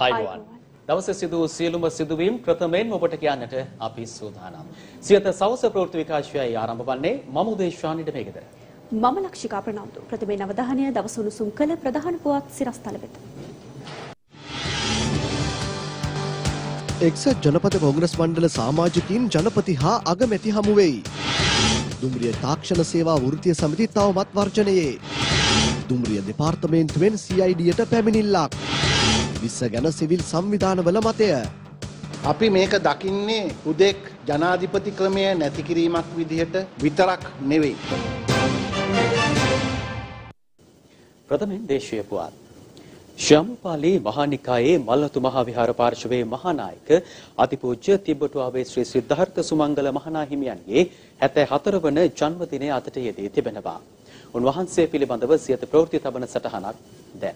ආයුබෝවන්. දවසේ සිදු සියලුම සිදුවීම් ප්‍රථමයෙන් ඔබට කියන්නට අපි සූදානම්. සියත සවස ප්‍රවෘත්ති විකාශයයි ආරම්භ වන්නේ මම උදේශානිට මේකද. මම ලක්ෂිකා ප්‍රනාන්දු. ප්‍රථමයෙන් අවධානය දවස උණුසුම් කළ ප්‍රධාන පුවත් සිරස්තල වෙත. එක්සත් ජනපද කොංග්‍රස් මණ්ඩල සමාජිකයින් ජනපති හා අගමැති හමු වෙයි. දුම්රිය තාක්ෂණ සේවා වෘත්තීය සමිති තවමත් වර්ජනයේ. දුම්රිය දෙපාර්තමේන්තුවෙන් CID-යට පැමිණිල්ලක්. විශ්ස ගැන සිවිල් සංවිධානවල මතය. අපි මේක දකින්නේ උදෙක් ජනාධිපති ක්‍රමය නැති කිරීමක් විදිහට විතරක් නෙවෙයි. ප්‍රථමයෙන් දේශීය පුවත්. ශ්‍යාමපාලි මහානිකායේ මල්ලතු මහා විහාර පාර්ශවයේ මහානායක අතිපූජ්‍ය තිබ්බටුවාවේ ශ්‍රී සිද්ධාර්ථ සුමංගල මහනා හිමියන්ගේ 74 වන ජන්මදිනය අතට යෙදී තිබෙනවා. උන්වහන්සේ පිළිබඳව සියත ප්‍රවෘත්ති තබන සටහනක් දැන්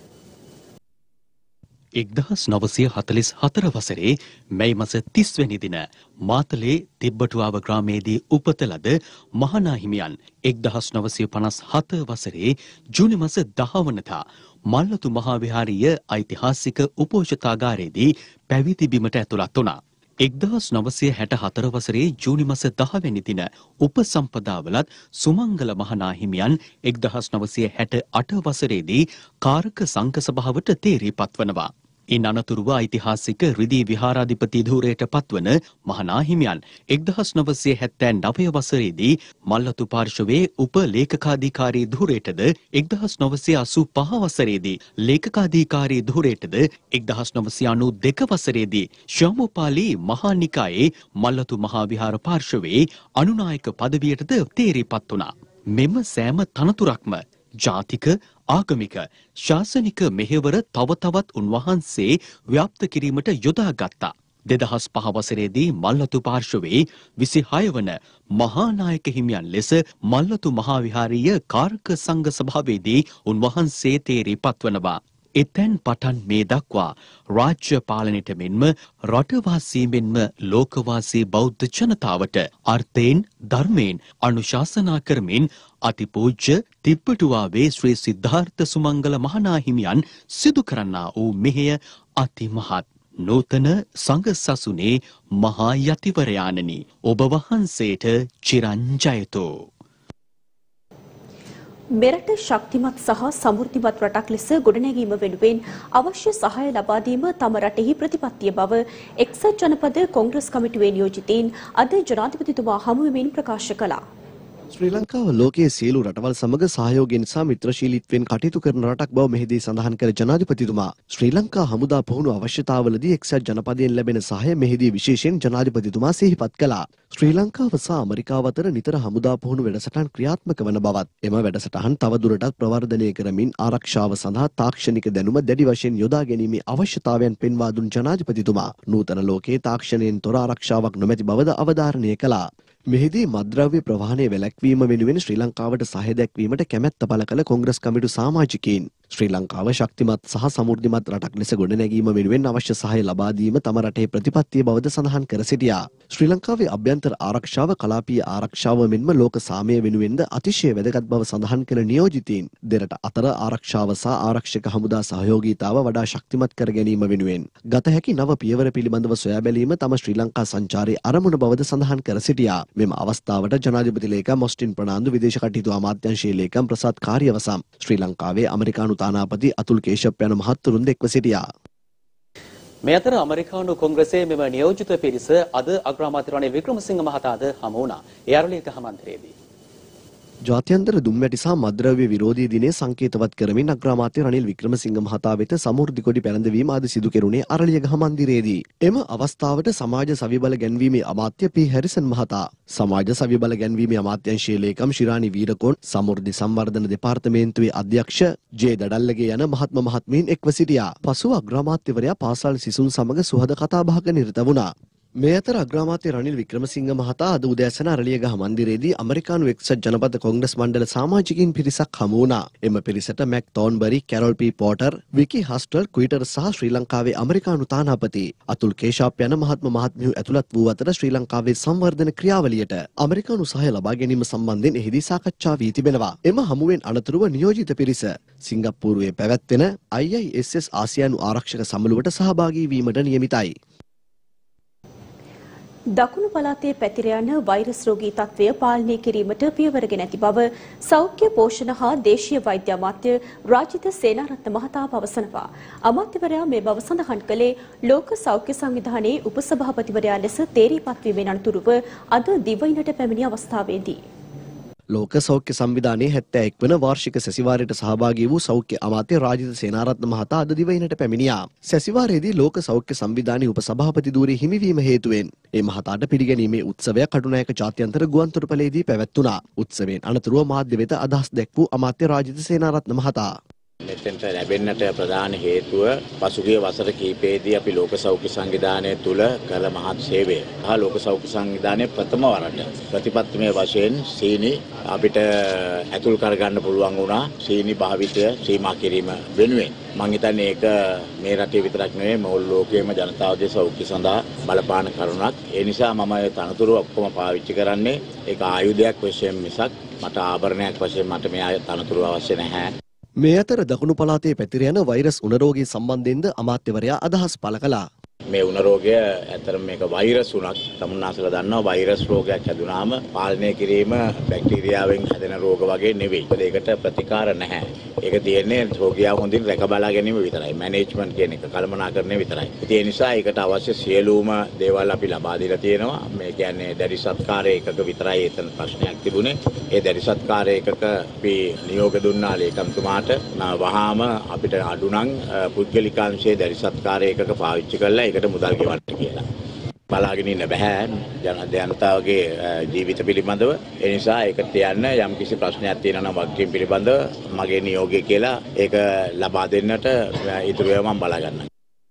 1944 වසරේ මැයි මාස 30 වෙනි දින මාතලේ තිබ්බටුවාව ග්‍රාමයේදී උපත ලද මහනා හිමියන් 1957 වසරේ ජූනි මාස 10 වනදා මල්ලතු මහා විහාරීය ඓතිහාසික උපෝෂථාගාරයේදී පැවිදි බිමට ඇතුළත් වුණා. 1964 වසරේ ජූනි මාස 10 වෙනි දින උපසම්පදාවලත් සුමංගල මහනා හිමියන් 1968 වසරේදී කාරක සංඝ සභාවට තේරීපත් වනවා. ඉන් අනතුරුව ඓතිහාසික රිදී විහාරාධිපති ධූරයට පත්වන මහනා හිමියන් 1979 වසරේදී මල්ලතු පාර්ශවයේ උප ලේකකාධිකාරී ධූරයටද 1985 වසරේදී ලේකකාධිකාරී ධූරයටද 1992 වසරේදී ශ්‍යාමපාලි මහානිකායේ මල්ලතු මහා විහාර පාර්ශවයේ අනුනායක පදවියටද තේරීපත් වුණා. මෙම සෑම තනතුරක්ම ජාතික ආගමික ශාසනික මෙහෙවර තව තවත් උන්වහන්සේ ව්‍යාප්ත කිරීමට යොදාගත්තා. 2005 වසරේදී මල්ලතු පාර්ශවයේ 26 වන මහානායක හිමියන් ලෙස මල්ලතු මහා විහාරීය කාරක සංඝ සභාවේදී උන්වහන්සේ තේරීපත් වනවා. එතෙන් පටන් මේ දක්වා රාජ්‍ය පාලනයට මෙන්ම රටවාසී මෙන්ම ලෝකවාසී බෞද්ධ ජනතාවට අර්ථයෙන් ධර්මයෙන් අනුශාසනා කරමින් අතිපූජ්‍ය තිබ්බටුවාවේ ශ්‍රී සිද්ධාර්ථ සුමංගල මහනා හිමියන් සිදු කරන්නා වූ මෙහෙය අතිමහත් නූතන සංඝ සසුනේ මහා යතිවරයාණනි ඔබ වහන්සේට චිරංජයතෝ. මෙරට ශක්තිමත් සහ සමෘද්ධිමත් රටක් ලෙස ගොඩනැගීම වෙනුවෙන් අවශ්‍ය සහාය ලබා දීම තම රටෙහි ප්‍රතිපත්තිය බව එක්සත් ජනපද කොංග්‍රස් කමිටුවේ නියෝජිතයින් අද ජනාධිපතිතුමා හමු වෙමින් ප්‍රකාශ කළා. ශ්‍රී ලංකාව ලෝකයේ සියලු රටවල් සමග සහයෝගයෙන් සහ මිත්‍රශීලීත්වයෙන් කටයුතු කරන රටක් බව මෙහිදී සඳහන් කර ජනාධිපතිතුමා ශ්‍රී ලංකා හමුදා පුහුණු අවශ්‍යතාවලදී එක්සත් ජනපදයෙන් ලැබෙන සහාය මෙහිදී විශේෂයෙන් ජනාධිපතිතුමා සිහිපත් කළා. ශ්‍රී ලංකාව සහ ඇමරිකාව අතර නිතර හමුදා පුහුණු වැඩසටහන් ක්‍රියාත්මක වන බවත් එම වැඩසටහන් තවදුරටත් ප්‍රවර්ධනය කරමින් ආරක්ෂාව සඳහා තාක්ෂණික දැනුම දැඩි වශයෙන් යොදා ගැනීමේ අවශ්‍යතාවයන් පෙන්වා දුන් ජනාධිපතිතුමා නූතන ලෝකයේ තාක්ෂණයෙන් තොර ආරක්ෂාවක් නොමැති බවද අවධාරණය කළා. මෙහිදී මත්ද්‍රව්‍ය ප්‍රවාහනය වැළැක්වීම වෙනුවෙන් ශ්‍රී ලංකාවට සහාය දැක්වීමට කැමැත්ත පළ කළ කොංග්‍රස් කමිටු සමාජිකයින් ශ්‍රී ලංකාව ශක්තිමත් සහ සමෘද්ධිමත් රටක් ලෙස ගොඩනැගීම වෙනුවෙන් අවශ්‍ය සහාය ලබා දීම තම රටේ ප්‍රතිපත්තිය බවද සඳහන් කර සිටියා. ශ්‍රී ලංකාවේ අභ්‍යන්තර ආරක්ෂාව කලාපීය ආරක්ෂාව මෙන්ම ලෝක සාමය වෙනුවෙන්ද අතිශය වැදගත් බව සඳහන් කළ නියෝජිතයින් දෙරට අතර ආරක්ෂාව සහ ආරක්ෂක හමුදා සහයෝගීතාව වඩා ශක්තිමත් කර ගැනීම වෙනුවෙන් ගත හැකි නව පියවර පිළිබඳව සොයා බැලීම තම ශ්‍රී ලංකා සංචාරයේ අරමුණ බවද සඳහන් කර සිටියා. මෙම අවස්ථාවට ජනාධිපති ලේකම් මොස්ටින් ප්‍රනාන්දු විදේශ කටයුතු අමාත්‍යාංශයේ ලේකම් ප්‍රසාද් කාර්යවසම් ශ්‍රී ලංකාවේ ඇමරිකානු තානාපති අතුල් කේෂප් යන මහත්වරුන් එක්ව සිටියා. මේ අතර ඇමරිකානු කොංග්‍රසයේ මෙම නියෝජිත පිරිස අද අග්‍රාමාත්‍ය රනිල් වික්‍රමසිංහ මහතාද හමු වුණා. ඒ අරලියක හමන්තරයේදී ජාත්‍යන්තර දුම්වැටි සහ මද්ද්‍රව්‍ය විරෝධී දිනය සංකේතවත් කරමින් අග්‍රාමාත්‍ය රනිල් වික්‍රමසිංහ මහතා වෙත සමෘද්ධි කොඩි පැලඳවීම අද සිදු කෙරුණේ අරලියගහ මන්දිරයේදී. එම අවස්ථාවට සමාජ සවිබල ගැන්වීමේ අමාත්‍ය පී හැරිසන් මහතා, සමාජ සවිබල ගැන්වීමේ අමාත්‍යාංශයේ ලේකම් ශිරානි වීරකෝන්, සමෘද්ධි සංවර්ධන දෙපාර්තමේන්තුවේ අධ්‍යක්ෂ ජේ දඩල්ලගේ යන මහත්ම මහත්මීන් එක්ව සිටියා. පසුව අග්‍රාමාත්‍යවරයා පාසල් සිසුන් සමග සුහද කතාබහක නිරත වුණා. මේ අතර අග්‍රාමාත්‍ය රනිල් වික්‍රමසිංහ මහතා අද උදෑසන අරලියගහ මන්දිරයේදී ඇමරිකානු එක්සත් ජනපද කොංග්‍රස් මණ්ඩල සමාජිකින් පිරිසක් හමු වුණා. එම පිරිසට Mac Thornberry, Carol P Porter, Vicky Hartzler, ක්විටර් සහ ශ්‍රී ලංකාවේ ඇමරිකානු තානාපති අතුල් කේෂාප් යන මහත්මිහු ඇතුළත් වූ අතර ශ්‍රී ලංකාවේ සංවර්ධන ක්‍රියාවලියට ඇමරිකානු සහාය ලබා ගැනීම සම්බන්ධයෙන් එහිදී සාකච්ඡා වී තිබෙනවා. එම හමුවෙන් අනතුරුව නියෝජිත පිරිස සිංගප්පූරුවේ පැවැත්වෙන IISS ආසියානු ආරක්ෂක සමුළුවට සහභාගී වීමට නියමිතයි. දකුණු පළාතේ පැතිර යන වෛරස් රෝගී තත්ත්වය පාලනය කිරීමට පියවරගෙන ඇති බව සෞඛ්‍ය පෝෂණ හා දේශීය වෛද්‍ය අමාත්‍ය රාජිත සේනාරත්න මහතා පවසනවා. අමාත්‍යවරයා මේ බව සඳහන් කළේ ලෝක සෞඛ්‍ය සංවිධානයේ උපසභාපතිවරයා ලෙස තේරීපත් වීමෙන් අනතුරුව අද දිවයිනට පැමිණි අවස්ථාවේදී. ලෝක සෞඛ්‍ය සංවිධානයේ 71 වන වාර්ෂික සැසිවාරයට සහභාගී වූ සෞඛ්‍ය අමාත්‍ය රාජිත සේනාරත්න මහතා අද දිවයිනට පැමිණියා. සැසිවාරයේදී ලෝක සෞඛ්‍ය සංවිධානයේ උපසභාපති ධූරයේ හිමිවීම හේතුවෙන් ඒ මහතාට පිළිගැනීමේ උත්සවය කටුනායක ජාත්‍යන්තර ගුවන්තොටුපළේදී පැවැත්වුණා. උත්සවයෙන් අනතුරුව මාධ්‍ය වෙත අදහස් දැක්වූ අමාත්‍ය රාජිත සේනාරත්න මහතා මෙතෙන්ට ලැබෙන්නට ප්‍රධාන හේතුව පසුගිය වසර කිහිපයේදී අපි ලෝක සෞඛ්‍ය සංවිධානය තුල කළ මහත් සේවය. ලෝක සෞඛ්‍ය සංවිධානයේ ප්‍රථම වරට ප්‍රතිපත්තිමය වශයෙන් සීනි අපිට ඇතුල් කරගන්න පුළුවන් වුණා. සීනි භාවිතය සීමා කිරීම වෙනුවෙන්. මම හිතන්නේ ඒක මේ රටේ විතරක් නෙවෙයි මුළු ලෝකයේම ජනතාවගේ සෞඛ්‍ය සඳහා බලපාන කරුණක්. ඒ නිසා මම ඒ තනතුරු ඔක්කොම පාවිච්චි කරන්නේ ඒක ආයුධයක් වශයෙන් මිසක් මට ආභරණයක් වශයෙන් මට මේ තනතුරු අවශ්‍ය නැහැ. මේ අතර දකුණු පළාතේ පැතිර යන වෛරස් උණ රෝගී සම්බන්ධයෙන්ද අමාත්‍යවරයා අදහස් පළ කළා. මේ උණ රෝගය ඇත්තටම මේක වෛරස් උණක්. තමුන්නාසලා දන්නවා වෛරස් රෝගයක් හැදුනාම පාලනය කිරීම බැක්ටීරියාවෙන් හැදෙන රෝග වගේ නෙවෙයි. ඒකට ප්‍රතිකාර නැහැ. ඒක තියෙන්නේ රෝගියා හොඳින් රැක බලා ගැනීම විතරයි. මැනේජ්මන්ට් කියන එක කළමනාකරණය විතරයි. ඒ නිසා ඒකට අවශ්‍ය සියලුම දේවල් අපි ලබා දීලා තියෙනවා. මේ කියන්නේ දැඩි සත්කාර ඒකක විතරයි එතන ප්‍රශ්නයක් තිබුණේ. ඒ දැඩි සත්කාර ඒකක අපි නියෝග දුන්නා ලේකම්තුමාට. වහාම අපිට අඩු නම් පුද්ගලිකාංශයේ දැඩි සත්කාර ඒකක පාවිච්චි කරලා ඒකට මුදල් ගෙවන්න කියලා. බලාගෙන ඉන්න බෑ ජනතාවගේ ජීවිත පිළිබඳව. ඒ නිසා ඒකට යන්න යම් කිසි ප්‍රශ්නයක් තියෙනවා නම් වගකීම් පිළිබඳව මගේ නියෝගය කියලා ඒක ලබා දෙන්නට ඉතුරුව මම බලා ගන්නවා.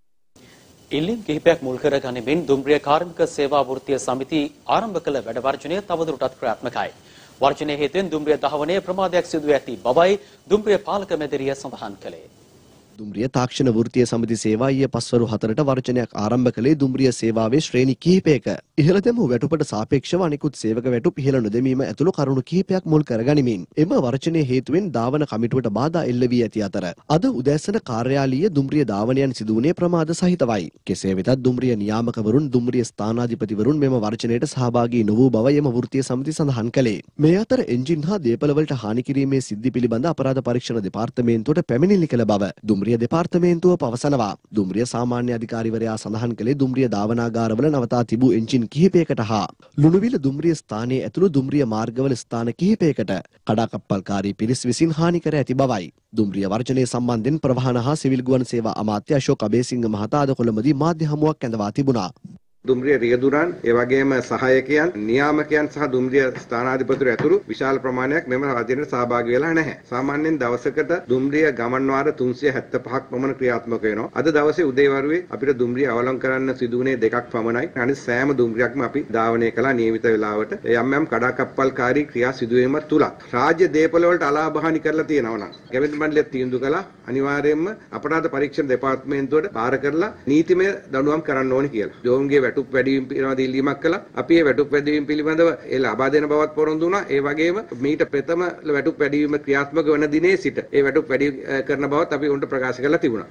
ඉල්ලීම් කිහිපයක් මුල් කර ගනිමින් දුම්රිය කාර්මික සේවා වෘත්තීය සමිති ආරම්භ කළ වැඩ වර්ජනය තවදුරටත් ක්‍රියාත්මකයි. වර්ජනය හේතුවෙන් දුම්රිය දහවනයේ ප්‍රමාදයක් සිදු ඇති බවයි දුම්රිය පාලක මැදිරිය සඳහන් කළේ. දුම්රිය තාක්ෂණ වෘත්තීය සමිති සේවා ඊයේ පස්වරු 4ට වර්ජනයක් ආරම්භ කළේ දුම්රිය සේවාවේ ශ්‍රේණි කිහිපයක. ඉහළ දැමූ වැටුපට සාපේක්ෂව අනිකුත් සේවක වැටුප් ඉහළ නොදැමීම ඇතුළු කරුණු කිහිපයක් මුල් කරගනිමින් එම වර්ජනයේ හේතුවෙන් ධාවන කමිටුවට බාධා එල්ල වී ඇති අතර අද උදෑසන කාර්යාලීය දුම්රිය ධාවනයන් සිදු වුණේ ප්‍රමාද සහිතවයි. කෙසේ වෙතත් දුම්රිය නියාමකවරුන් දුම්රිය ස්ථානාධිපතිවරුන් මෙම වර්ජනයට සහභාගී නොවූ බවයි එම වෘත්තීය සමිති සඳහන් කළේ. මේ අතර එන්ජින් හා දේපළවලට හානි කිරීමේ සිද්ධි පිළිබඳ අපරාධ පරීක්ෂණ දෙපාර්තමේන්තුවට පැමිණිලි කළ බව දුම්රිය දෙපාර්තමේන්තුව පවසනවා. දුම්රිය සාමාන්‍ය අධිකාරිවරයා සඳහන් කළේ දුම්රිය ධාවනාගාරවල නවතා තිබූ එන්ජින් කිහිපයකට හා ලුණුවිල දුම්රිය ස්ථානයේ ඇතුළු දුම්රිය මාර්ගවල ස්ථාන කිහිපයකට කඩාකප්පල්කාරී පිරිස් විසින් හානි කර ඇති බවයි. දුම්රිය වර්ජනය සම්බන්ධයෙන් ප්‍රවාහන හා සිවිල් ගුවන් සේවා අමාත්‍ය අශෝක් අබේසිංහ මහතා අද කොළඹදී මාධ්‍ය හමුවක් ඇඳවා තිබුණා. දුම්රිය රියදුරන් ඒ වගේම සහායකයන් නියාමකයන් සහ දුම්රිය ස්ථානාධිපතිවරු ඇතුළු විශාල ප්‍රමාණයක් මෙම රාජ්‍යයට සහභාගී වෙලා නැහැ. සාමාන්‍යයෙන් දවසකට දුම්රිය ගමන් වාර 375ක් පමණ ක්‍රියාත්මක වෙනවා. අද දවසේ උදේවරුේ අපිට දුම්රිය අවලං කරන්න සිදුුනේ 2ක් පමණයි. අනිත් සෑම දුම්රියක්ම අපි ධාවනය කළා නියමිත වේලාවට. යම් යම් කඩාකප්පල්කාරී ක්‍රියා සිදුවීම තුලත් රාජ්‍ය දේපළ වලට අලාභහානි කරලා තියෙනවා නම් කැබිනට් මණ්ඩලය තීන්දුව කළා අනිවාර්යයෙන්ම අපරාධ පරීක්ෂණ දෙපාර්තමේන්තුවට බාර කරලා නීතිමය දඬුවම් කරන්න ඕනේ කියලා. ජෝන්ගේ වැටුප් වැඩිවීම පිළිබඳව ඉල්ලීමක් කළා. අපි ඒ වැටුප් වැඩිවීම පිළිබඳව ඒ ලබා දෙන බවත් පොරොන්දු වුණා. ඒ වගේම මීට ප්‍රථම වැටුප් වැඩිවීම ක්‍රියාත්මක වන දිනේ සිට ඒ වැටුප් වැඩි කරන බවත් අපි උන්ට ප්‍රකාශ කරලා තිබුණා.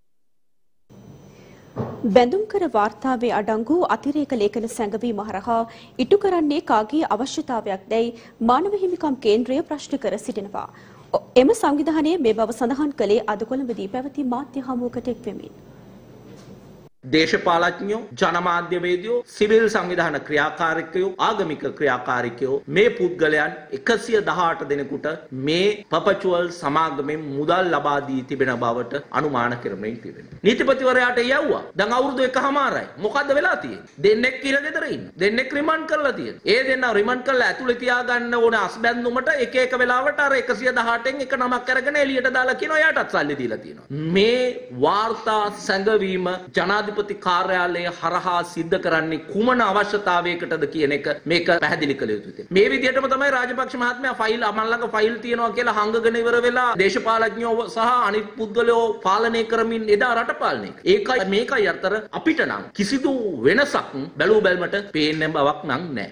බැඳුම්කර වාර්තාවේ අඩංගු අතිරේක ලේඛන සැඟවීම හරහා ඉටු කරන්නේ කාගේ අවශ්‍යතාවයක් දැයි මානව හිමිකම් කේන්ද්‍රය ප්‍රශ්න කර සිටිනවා. එම සංවිධානයේ මේ බව සඳහන් කළේ අද කොළඹදී පැවති මාධ්‍ය හමුවකට එක්වෙමින්. දේශපාලඥයෝ ජනමාධ්‍යවේදියෝ සිවිල් සංවිධාන ක්‍රියාකාරිකයෝ ආගමික ක්‍රියාකාරිකයෝ මේ පුද්ගලයන් 118 දෙනෙකුට මේ පපචුවල් සමාගමෙන් මුදල් ලබා දී තිබෙන බවට අනුමාන කරමින් තිබෙනවා. නීතිපතිවරයාට යවුවා. දැන් අවුරුදු 1කමාරයි. මොකද්ද වෙලා තියෙන්නේ? දෙන්නෙක් කියලා ගෙදර ඉන්න. දෙන්නෙක් රිමාන්ඩ් කරලා තියෙනවා. ඒ දෙන්නා රිමාන්ඩ් කරලා ඇතුලේ තියාගන්න ඕන අස්බැඳුමට එක එක වෙලාවට අර 118න් එක නමක් අරගෙන එළියට දාලා කියනවා එයාටත් සල්ලි දීලා තියෙනවා. මේ වාර්තා සැඟවීම ජනාධිපති ජනාධිපති කාර්යාලය හරහා සිද්ධ කරන්නේ කුමන අවශ්‍යතාවයකටද කියන එක මේක පැහැදිලි කළ යුතුයි. මේ විදිහටම තමයි රාජපක්ෂ මහත්මයා ෆයිල් අමල්ලඟ ෆයිල් තියනවා කියලා හංගගෙන ඉවර වෙලා දේශපාලඥයෝ සහ අනිත් පුද්ගලයෝ පාලනය කරමින් එදා රට පාලනය. ඒකයි මේකයි අතර අපිට නම් කිසිදු වෙනසක් බැලූ බැලමට පේන්නේ බවක් නම් නැහැ.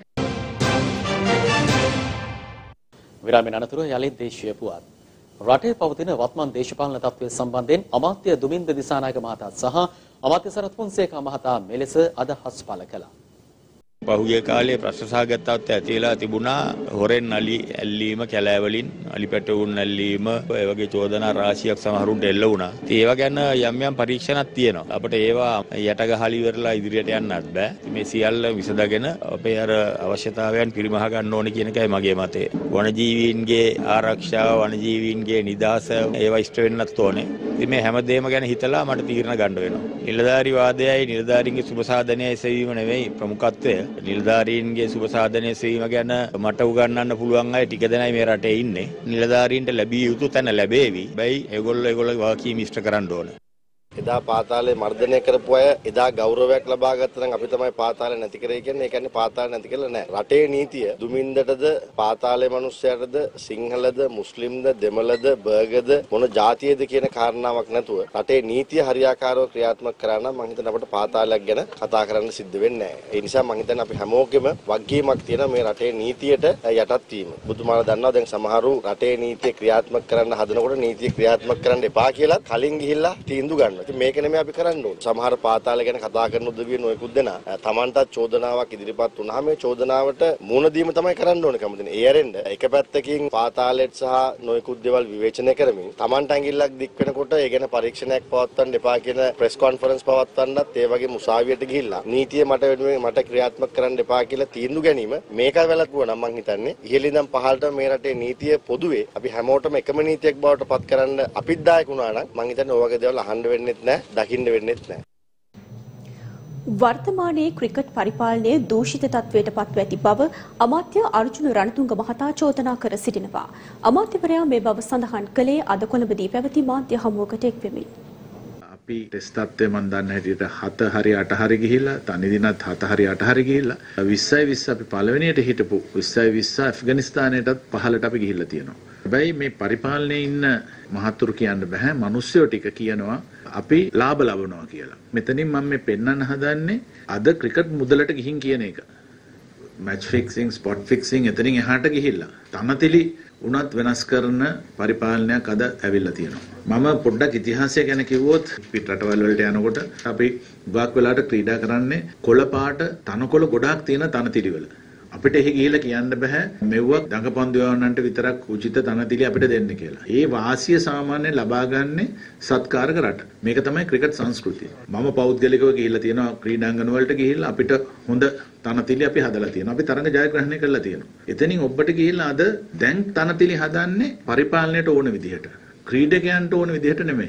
විරාමයෙන් අනතුරු යලිත් දේශීය පුවත්. රටේ පවතින වත්මන් දේශපාලන තත්ත්වය සම්බන්ධයෙන් අමාත්‍ය දුමින්ද දිසානායක මහතා සහ අමාත්‍ය සරත් ෆොන්සේකා මහතා මෙලෙස අදහස් පළ කළා. පහුගිය කාලේ ප්‍රශ්න සහගත තත්ත්වය ඇති වෙලා තිබුණා. හොරෙන් අලි ඇල්ලීම, කැලෑවලින් අලි පැටවුන් ඇල්ලීම, ඒ වගේ චෝදනා රාශියක් සමහරුන්ට එල්ල වුණා. ඉතින් ඒවා ගැන යම් යම් පරීක්ෂණක් තියෙනවා. අපිට ඒවා යට ගහලි ඉවරලා ඉදිරියට යන්නත් බෑ. මේ සියල්ල විසඳගෙන අපේ අර අවශ්‍යතාවයන් පිරිමහ ගන්න ඕනේ කියන එකයි මගේ මතය. වනජීවීන්ගේ ආරක්ෂාව, වනජීවීන්ගේ නිදහස ඒවා ඉෂ්ට වෙන්නත් ඕනේ. ඉතින් මේ හැමදේම ගැන හිතලා මට තීරණ ගන්න වෙනවා. නිලධාරි වාදයයි නිලධාරීන්ගේ සුබ සාධනයයි සෙවීම නෙවෙයි ප්‍රමුඛත්වය. නිලධාරීන්ගේ සුබ සාධනය සෙවීම ගැන මට උගන්වන්න පුළුවන් අය ටික දෙනයි මේ රටේ ඉන්නේ. නිලධාරීන්ට ලැබිය යුතු තැන ලැබේවි. හැබැයි ඒගොල්ලෝ වාකීම් ඉෂ්ට කරන්න ඕන. එදා පාතාලේ මර්ධනය කරපු අය එදා ගෞරවයක් ලබා ගත්තා නම් අපි තමයි පාතාලේ නැති කරේ කියන්නේ. ඒ කියන්නේ පාතාලේ නැති කියලා නෑ. රටේ නීතිය දුමින්දටද පාතාලේ මිනිස්සයාටද සිංහලද මුස්ලිම්ද දෙමළද බර්ගද මොන ජාතියද කියන කාරණාවක් නැතුව රටේ නීතිය හරියාකාරව ක්‍රියාත්මක කරා නම් මම හිතන්නේ අපිට පාතාලයක් ගැන කතා කරන්න සිද්ධ වෙන්නේ නෑ. ඒ නිසා මම හිතන්නේ අපි හැමෝගෙම වගකීමක් තියෙනවා මේ රටේ නීතියට යටත් වීම. බුදුමාලා දන්නවා දැන් සමහරු රටේ නීතිය ක්‍රියාත්මක කරන්න හදනකොට නීතිය ක්‍රියාත්මක කරන්න එපා කියලා කලින් ගිහිල්ලා තීන්දුව ගන්නවා. මේක නෙමෙයි අපි කරන්න ඕනේ. සමහර පාතාල ගැන කතා කරන උදවිය නොයෙකුත් දෙනා තමන්ටත් චෝදනාවක් ඉදිරිපත් වුණාම මේ චෝදනාවට මුහුණ දීම තමයි කරන්න ඕනේ කැමතිනේ. ඒ ඇරෙන්න එක පැත්තකින් පාතාලෙත් සහ නොයෙකුත් දේවල් විවේචනය කරමින් තමන්ට ඇඟිල්ලක් දික් වෙනකොට ඒ ගැන පරීක්ෂණයක් පවත්වන්න එපා කියන ප්‍රෙස් කොන්ෆරන්ස් පවත්වන්නත් ඒ වගේ මුසාවියට ගිහිල්ලා නීතිය මට ක්‍රියාත්මක කරන්න එපා කියලා තීන්දුව ගැනීම මේකයි වැළැක්වුවා නම් මං හිතන්නේ ඉහළින් ඉඳන් පහළට මේ රටේ නීතිය පොදුවේ අපි හැමෝටම එකම නීතියක් බවට පත් කරන්න අපිත් දායක වුණා නම් මං හිතන්නේ ඔය වගේ දේවල් අහන්න වෙන්නේ දකින්න වෙන්නේත් නැහැ. වර්තමානයේ ක්‍රිකට් පරිපාලනය දූෂිත තත්වයට පත්ව ඇති බව අමාත්‍ය අර්ජුන රණතුංග මහතා චෝදනා කර සිටිනවා. අමාත්‍යවරයා මේ බව සඳහන් කළේ අද කොළඹදී පැවති මාධ්‍ය හමුවකට එක්වෙමින්. අපි ටෙස්ට් තත්ත්වය මම දන්න හැටියට 7 හරි 8 හරි ගිහිල්ලා තනි දිනත් 7 හරි 8 හරි ගිහිල්ලා 20 අපි පළවෙනියට හිටපු 20 ඇෆ්ගනිස්තානයටත් පහළට අපි ගිහිල්ලා තියෙනවා. හැබැයි මේ පරිපාලනයේ ඉන්න මහතුරු කියන්න බෑ. මිනිස්සුયો ටික කියනවා අපි ලාභ ලබනවා කියලා. මෙතනින් මම මේ පෙන්වන්න හදන්නේ අද ක්‍රිකට් මුදලට ගිහින් කියන එක. මැච් ෆික්සිං, ස්පොට් ෆික්සිං එතනින් එහාට ගිහිල්ලා තනතිලි උනත් වෙනස් කරන පරිපාලනයක් අද ඇවිල්ලා තියෙනවා. මම පොඩ්ඩක් ඉතිහාසය ගැන කිව්වොත් පිට රටවල් වලට යනකොට අපි ගොඩක් වෙලාවට ක්‍රීඩා කරන්නේ කොළ පාට තනකොළ ගොඩාක් තියෙන තනතිලි වල. අපිට එහි ගිහිල්ලා කියන්න බෑ මෙව්වක් දඟපන්දු යවන්නන්ට විතරක් උචිත තනතිලි අපිට දෙන්න කියලා. ඒ වාසිය සාමාන්‍යයෙන් ලබා ගන්නේ සත්කාරක රට. මේක තමයි ක්‍රිකට් සංස්කෘතිය. මම පෞද්ගලිකව ගිහිල්ලා තියෙනවා ක්‍රීඩාංගන වලට ගිහිල්ලා අපිට හොඳ තනතිලි අපි හදලා තියෙනවා. අපි තරඟ ජයග්‍රහණය කරලා තියෙනවා. එතනින් ඔබට ගිහිල්ලා අද දැන් තනතිලි හදන්නේ පරිපාලනයට ඕන විදිහට. ක්‍රීඩකයන්ට ඕන විදිහට නෙමෙයි.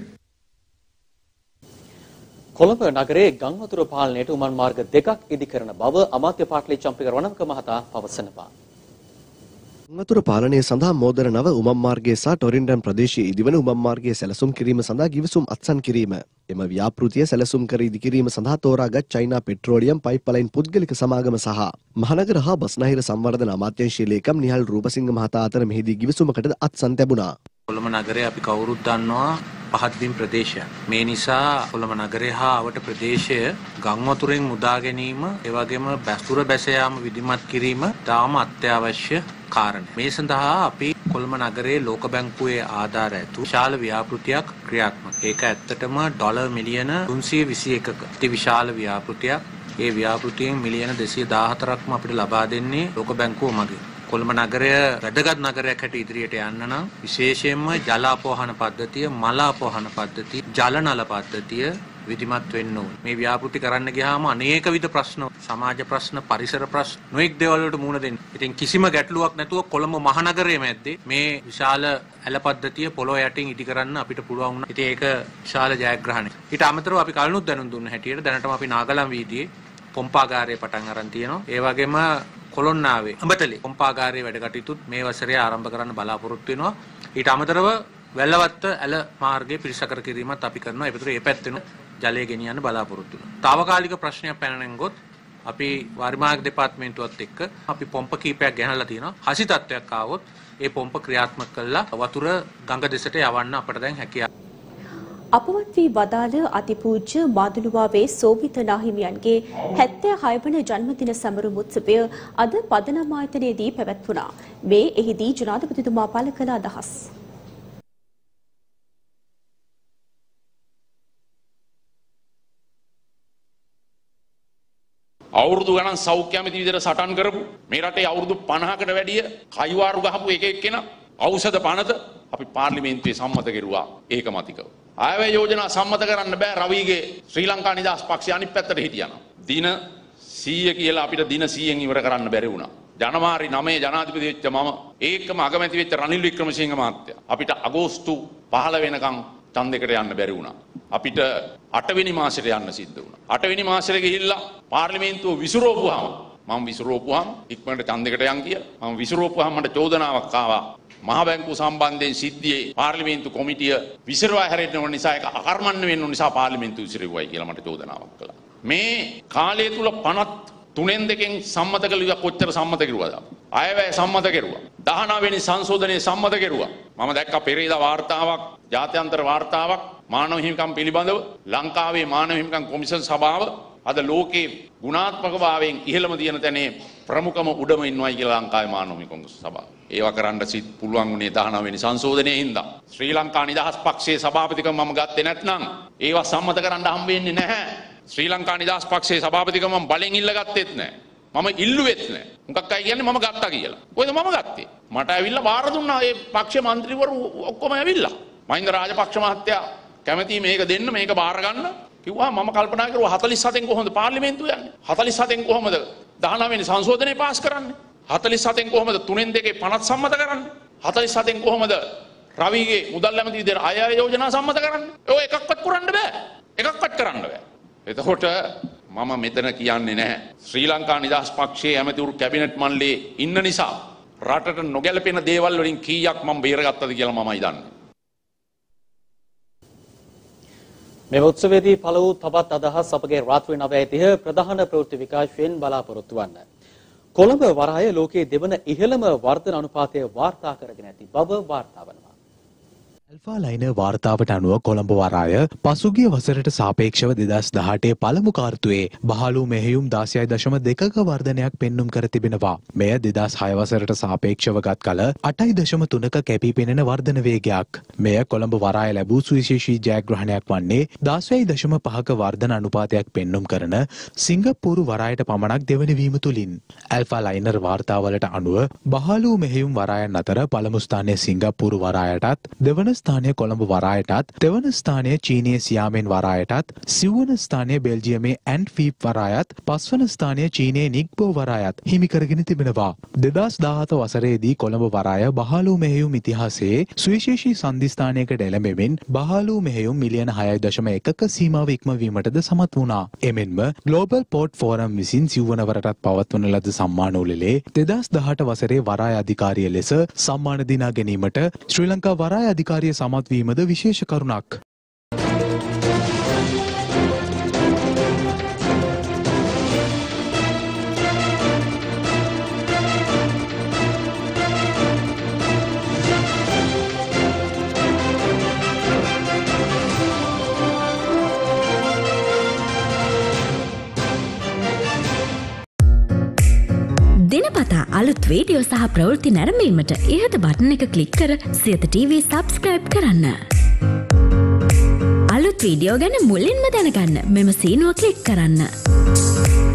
කොළඹ නගරයේ ගංවතුර පාලනයට උමන් මාර්ග දෙකක් ඉදි කරන බව අමාත්‍ය පාටලී චම්පික රණවක මහතා පවසනවා. ගංවතුර පාලනය සඳහා මෝදර නව උමන් මාර්ගයේ සහ ටොරින්ඩන් ප්‍රදේශයේ ඉදිවන උමන් මාර්ගයේ සැලසුම් කිරීම සඳහා ගිවිසුම් අත්සන් කිරීම. එම ව්‍යාපෘතිය සැලසුම් කර ඉදි කිරීම සඳහා තෝරාගත් චයිනා පෙට්‍රෝලියම් පයිප්ලයින් පුද්ගලික සමාගම සහ මහනගර හා බස්නාහිර සංවර්ධන අමාත්‍යාංශයේ ලේකම් නිහල් රූපසිංහ මහතා අතර මෙහිදී ගිවිසුමකට අත්සන් ලැබුණා. කොළඹ නගරය අපි කවුරුත් දන්නවා පහත් බිම් ප්‍රදේශයක්. මේ නිසා කොළඹ නගරය හා අවට ප්‍රදේශය ගම් වතුරෙන් මුදා ගැනීම, ඒ වගේම බැස්තුර බැස යාම විධිමත් කිරීම තාම අත්‍යවශ්‍ය කාරණා. මේ සඳහා අපි කොළඹ නගරයේ ලෝක බැංකුවේ ආධාර ඇතු විශාල ව්‍යාපෘතියක් ක්‍රියාත්මක. ඒක ඇත්තටම ඩොලර් මිලියන 321ක අති විශාල ව්‍යාපෘතියක්. ඒ ව්‍යාපෘතියෙන් මිලියන 214ක්ම අපිට ලබා දෙන්නේ ලෝක බැංකුව මගින්. කොළඹ නගරය වැදගත් නගරයක් හැටියට ඉදිරියට යන්න නම් විශේෂයෙන්ම ජල අපෝහන පද්ධතිය, මල අපෝහන පද්ධතිය, ජල නල පද්ධතිය විධිමත් වෙන්න ඕනේ. මේ ව්‍යාපෘති කරන්න ගියාම අනේක විද ප්‍රශ්න, සමාජ ප්‍රශ්න, පරිසර ප්‍රශ්න නොඑක් දේවල් වලට මුහුණ දෙන්න. ඉතින් කිසිම ගැටලුවක් නැතුව කොළඹ මහනගරයේ මැද්දේ මේ විශාල ඇල පද්ධතිය පොළොව යටින් ඉදි කරන්න අපිට පුළුවන් වුණා. ඉතින් ඒක විශාල ජයග්‍රහණයක්. ඊට අමතරව අපි කලිනුත් දැනුම් දුන්න හැටියට දැනටම අපි නාගලම් වීදියේ පොම්පාගාරය පටන් අරන් තියෙනවා. ඒ වගේම කොළොන්නාවේ අඹතලේ පොම්පාගාරයේ වැඩ කටයුතුත් මේ වසරේ ආරම්භ කරන්න බලාපොරොත්තු වෙනවා. ඊට අමතරව වැල්ලවත්ත ඇල මාර්ගයේ පිරිසකර කිරීමත් අපි කරනවා. ඒ පැත්තෙන් ජලය ගෙනියන්න බලාපොරොත්තු වෙනවා. తాවකාලික ප්‍රශ්නයක් පැන නැංගොත් අපි වාරිමාර්ග දෙපාර්තමේන්තුවත් එක්ක අපි පොම්ප කීපයක් ගෙනල්ලා තියෙනවා. හසි තත්ත්වයක් ආවොත් ඒ පොම්ප ක්‍රියාත්මක කළා වතුර ගඟ දෙසට යවන්න අපිට දැන් හැකියාව. අපවත් වී වදාළ අතිපූජ්‍ය මාදුළුවාවේ සෝවිත නාහිමියන්ගේ 76 වන ජන්මදින සමරුම් උත්සවය අද පදනම් ආයතනයේදී පැවැත්වුණා. මේ එහිදී ජනාධිපතිතුමා පළ කළ අදහස්. අවුරුදු ගණන් සෞඛ්‍ය ඇමති විදිහට සටන් කරපු මේ රටේ අවුරුදු 50කට වැඩිය කයිවාරු ගහපු එක එක්කෙනා ඖෂධ පනත අපි පාර්ලිමේන්තුවේ සම්මත කෙරුවා ඒකමතිකව. ආයවැය යෝජනා සම්මත කරන්න බෑ රවිගේ ශ්‍රී ලංකා නිදහස් පක්ෂය අනිත් පැත්තට හිටියනම්. දින 100 කියලා අපිට දින 100න් ඉවර කරන්න බැරි වුණා. ජනවාරි 9 ජනාධිපති වෙච්ච මම ඒකම අගමැති වෙච්ච රනිල් වික්‍රමසිංහ මහත්තයා අපිට අගෝස්තු 15 වෙනකන් ඡන්දයකට යන්න බැරි වුණා. අපිට 8 වෙනි මාසෙට යන්න සිද්ධ වුණා. 8 වෙනි මාසෙට ගිහිල්ලා පාර්ලිමේන්තුව විසිරෝපුවාම මම විසිරෝපුවාම ඉක්මනට ඡන්දයකට යන් කියලා මම විසිරෝපුවාම මට චෝදනාවක් ආවා. මහ බැංකුව සම්බන්ධයෙන් සිද්ධියේ පාර්ලිමේන්තු කොමිටිය විසිරවා හැරෙන්න ඕන නිසා ඒක අකර්මණ්‍ය වෙන්න ඕන නිසා පාර්ලිමේන්තුව විසිරුවයි කියලා මට චෝදනාවක් කළා. මේ කාලය තුල 53න් දෙකෙන් සම්මත කළ කොච්චර සම්මත කෙරුවද? අයවැය සම්මත කෙරුවා. 19 වෙනි සංශෝධනයේ සම්මත කෙරුවා. මම දැක්කා පෙරේදා වාර්තාවක්, ජාත්‍යන්තර වාර්තාවක් මානව හිමිකම් පිළිබඳව ලංකාවේ මානව හිමිකම් කොමිෂන් සභාව අද ලෝකේ ගුණාත්මක භාවයෙන් ඉහළම තියෙන තැනේ ප්‍රමුඛම උඩම ඉන්නවයි කියලා ලංකාවේ මානව හිමිකම් සභාව. ඒවා කරන්න පුළුවන් උනේ 19 වෙනි සංශෝධනයේ හින්දා. ශ්‍රී ලංකා නිදහස් පක්ෂයේ සභාපතිකම මම ගත්තේ නැත්නම් ඒවා සම්මත කරන්න හම්බ වෙන්නේ නැහැ. ශ්‍රී ලංකා නිදහස් පක්ෂයේ සභාපතිකම මම බලෙන් ඉල්ල ගත්තෙත් නැහැ. මම ඉල්ලුවෙත් නැහැ. මොකක් අය කියන්නේ මම ගත්තා කියලා. කොහෙද මම ගත්තේ? මට ඇවිල්ලා වාර දුන්නා ඒ පක්ෂේ മന്ത്രിවරු ඔක්කොම ඇවිල්ලා. මහින්ද රාජපක්ෂ මහත්තයා කැමති මේක දෙන්න මේක බාර ගන්න කිව්වා. මම කල්පනා කරුවා 47න් කොහොමද පාර්ලිමේන්තුව යන්නේ? 47න් කොහොමද 19 වෙනි සංශෝධනය පාස් කරන්නේ? 47න් කොහොමද 3න් 2 50 සම්මත කරන්නේ? 47න් කොහොමද රවිගේ මුදල් ඇමති විදිහට අය යෝජනා සම්මත කරන්නේ? ඔය එකක්වත් කරන්න බෑ. එකක්වත් කරන්න බෑ. එතකොට මම මෙතන කියන්නේ නැහැ ශ්‍රී ලංකා නිදහස් පක්ෂයේ ඇමතිවරු කැබිනට් මණ්ඩලයේ ඉන්න නිසා රටට නොගැලපෙන දේවල් වලින් කීයක් මම බේරගත්තද කියලා මමයි දන්නේ. මේ උත්සවයේදී පළ වූ තවත් අදහස් අපගේ රාත්‍රී 9:30 ප්‍රධාන ප්‍රවෘත්ති විකාශයෙන් බලාපොරොත්තු වන්න. කොළඹ වරාය ලෝකයේ දෙවන ඉහළම වර්ධන අනුපාතය වාර්තා කරගෙන ඇති බව වාර්තා වනවා. ඇල්ෆා ලයිනර් වාර්තාවට අනුව කොළඹ වරාය පසුගිය වසරට සාපේක්ෂව 2018 පළමු කාර්තුවේ බහලු මෙහෙයුම් 16.2ක වර්ධනයක් පෙන්눔 කර තිබෙනවා. මෙය 2006 වසරට සාපේක්ෂව ගත් කල 8.3ක කැපී පෙනෙන වර්ධන වේගයක්. මෙය කොළඹ වරාය ලැබූ සුවිශේෂී ජයග්‍රහණයක් වන්නේ 16.5ක වර්ධන අනුපාතයක් පෙන්눔 කරන සිංගප්පූරු වරායට පමණක් දෙවන වීම තුලින්. ඇල්ෆා ලයිනර් වාර්තාවලට අනුව බහලු මෙහෙයුම් වරායන් අතර පළමු ස්ථානයේ සිංගප්පූරු වරායටත් දෙවන ස්ථානය කොළඹ වරායටත් තෙවන ස්ථානය චීනයේ සියාමෙන් වරායටත් සිව්වන ස්ථානය බෙල්ජියමේ ඇන්ට්වීප් වරායත් පස්වන ස්ථානය චීනයේ නිග්බෝ වරායත් හිමි කරගෙන තිබෙනවා. 2017 වසරේදී කොළඹ වරාය බහලු මෙහෙයුම් ඉතිහාසයේ සුවිශේෂී සන්ධිස්ථානයකට එළඹෙමින් බහලු මෙහෙයුම් මිලියන 6.1ක සීමාව ඉක්මවීමටද සමත් වුණා. එමෙන්ම ග්ලෝබල් පෝර්ට් ෆෝරම් විසින් සිව්වන වරටත් පවත්වන ලද සම්මාන උළෙලේ 2018 වසරේ වරාය අධිකාරිය ලෙස සම්මාන දිනා ගැනීමට ශ්‍රී ලංකා වරාය අධිකාරිය සමත් වීමද විශේෂ කරුණක්. දිනපතා අලුත් වීඩියෝ සහ ප්‍රවෘත්ති නැරඹීමට ඉහත බටන් එක ක්ලික් කර සියත TV සබ්ස්ක්‍රයිබ් කරන්න. අලුත් වීඩියෝ ගැන මුලින්ම දැනගන්න මෙම සීනුව ක්ලික් කරන්න.